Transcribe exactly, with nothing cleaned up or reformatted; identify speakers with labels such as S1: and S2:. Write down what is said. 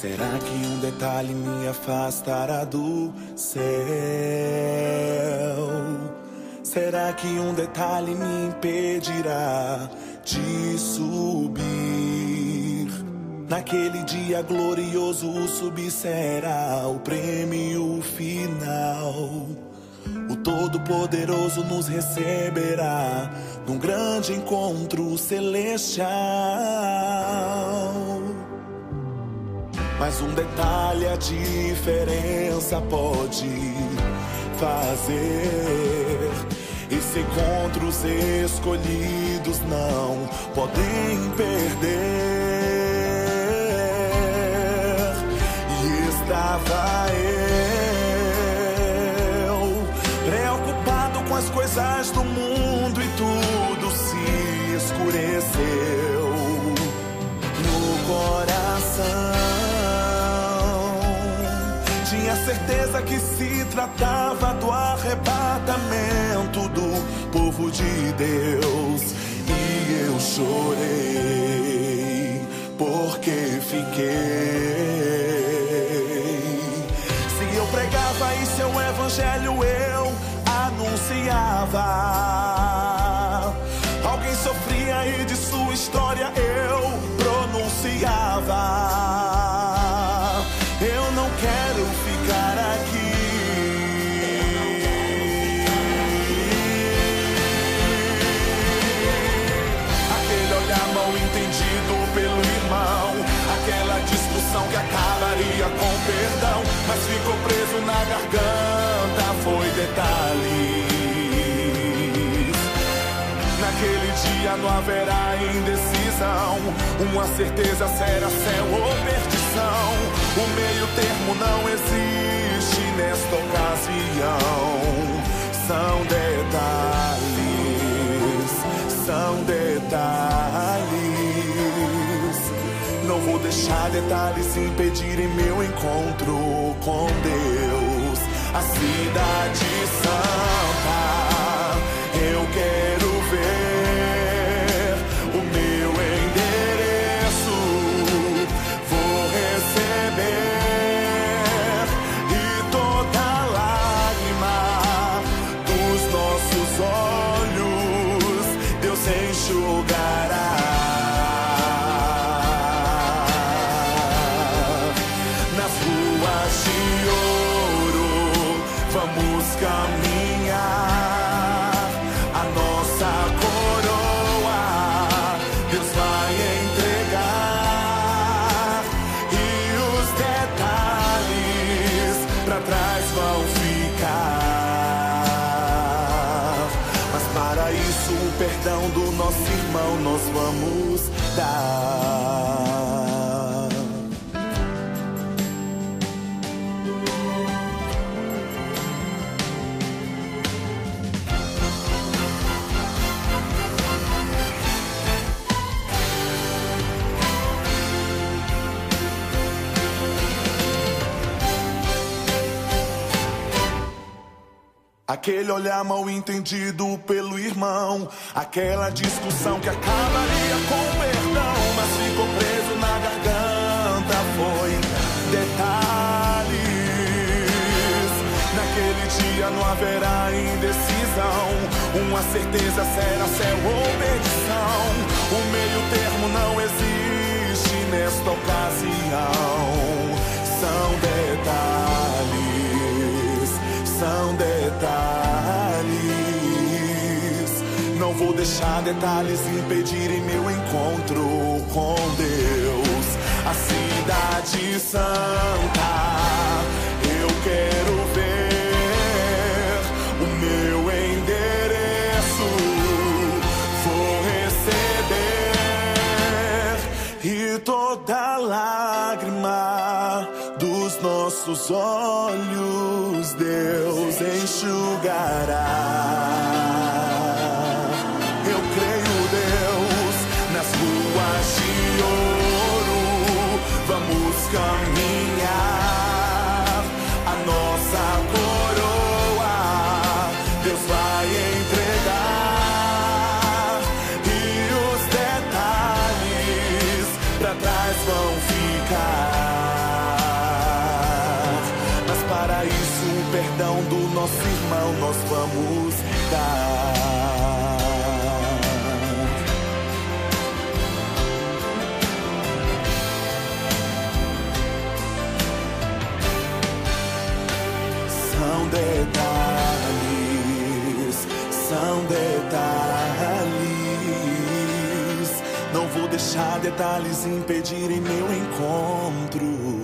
S1: Será que um detalhe me afastará do céu? Será que um detalhe me impedirá de subir? Naquele dia glorioso o subir será o prêmio final. O Todo-Poderoso nos receberá num grande encontro celestial. Mas um detalhe a diferença pode fazer. Esse encontros escolhidos não podem perder. E estava eu preocupado com as coisas do mundo e tudo se escureceu no coração. Tinha certeza que se tratava do arrebatamento do povo de Deus. E eu chorei porque fiquei. Se eu pregava e seu evangelho eu anunciava, alguém sofria e de sua história eu pronunciava. Eu não quero ficar aqui. Aquele olhar mal entendido pelo irmão, aquela discussão que acabaria com perdão, mas ficou preso na garganta, foi detalhes. Naquele dia não haverá indecisão, uma certeza será céu ou perdição. O meio termo não existe nesta ocasião. São detalhes, são detalhes. Não vou deixar detalhes impedirem meu encontro com Deus. A cidade santa, eu quero ver o meu endereço, vou receber, e toda lágrima dos nossos olhos Deus enxugará. Nas ruas de ouro vamos caminhar, a nossa coroa Deus vai entregar, e os detalhes pra trás vão ficar. Mas para isso o perdão do nosso irmão nós vamos dar. Aquele olhar mal entendido pelo irmão, aquela discussão que acabaria com perdão, mas ficou preso na garganta, foi detalhes. Naquele dia não haverá indecisão, uma certeza será céu ou perdição. O meio termo não existe nesta ocasião. São detalhes, são detalhes. Não vou deixar detalhes impedirem meu encontro com Deus. A cidade santa, eu quero ver o meu endereço, vou receber, e toda lágrima dos nossos olhos Deus enxugará. Eu creio, Deus, nas ruas de ouro vamos caminhar, a nossa coroa Deus vai entregar, e os detalhes pra trás vão ficar. nosso irmão nós vamos dar. São detalhes, são detalhes. Não vou deixar detalhes impedirem meu encontro.